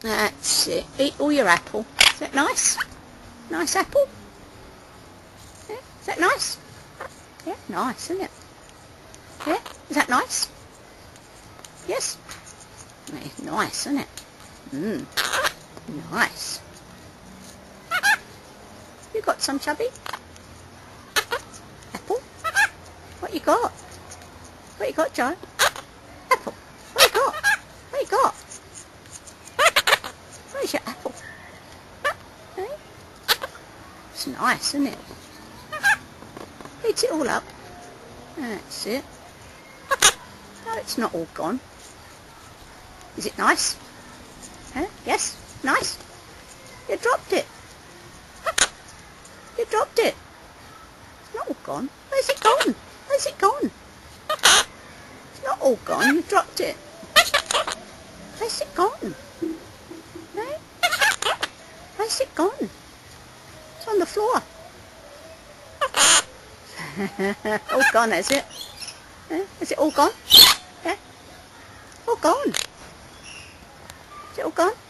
That's it. Eat all your apple. Is that nice? Nice apple? Yeah? Is that nice? Yeah, nice, isn't it? Yeah? Is that nice? Yes? It's nice, isn't it? Mmm. Nice. You got some, Chubby? Apple? What you got? What you got, Joe? Apple. What you got? What you got? Where's your apple? Hey? It's nice, isn't it? Eat it all up. That's it. No, it's not all gone. Is it nice? Huh? Yes? Nice? You dropped it. You dropped it. It's not all gone. Where's it gone? Where's it gone? It's not all gone. You dropped it. Where's it gone? No? Where's it gone? It's on the floor. All gone, is it? Is it all gone? Yeah? All gone. Is it all gone?